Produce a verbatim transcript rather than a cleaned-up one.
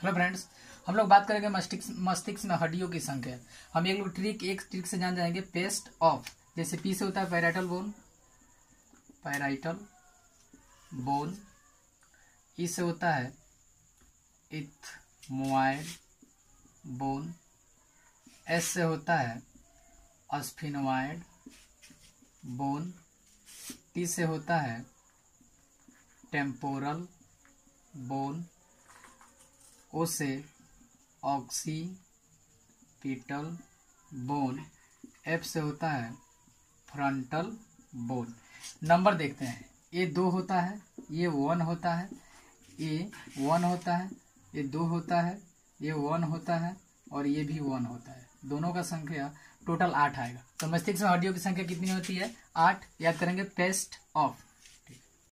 Hello friends, हम लोग बात करेंगे मस्तिष्क मस्तिष्क में हड्डियों की संख्या। हम एक लोग ट्रिक एक ट्रिक से जान जाएंगे पेस्ट ऑफ। जैसे पी से होता है parietal bone, parietal bone. E से होता है इथमोइड बोन। एस से होता है स्फिनोइड बोन। टी से होता है टेम्पोरल बोन। ओ से ऑक्सीपिटल बोन। एफ से होता है फ्रंटल बोन। नंबर देखते हैं, ये दो होता है, ये वन होता है, ये वन होता है, ये दो होता है, ये वन होता है और ये भी वन होता है। दोनों का संख्या टोटल आठ आएगा। तो मस्तिष्क में हड्डियों की संख्या कितनी होती है? आठ। याद करेंगे पेस्ट ऑफ।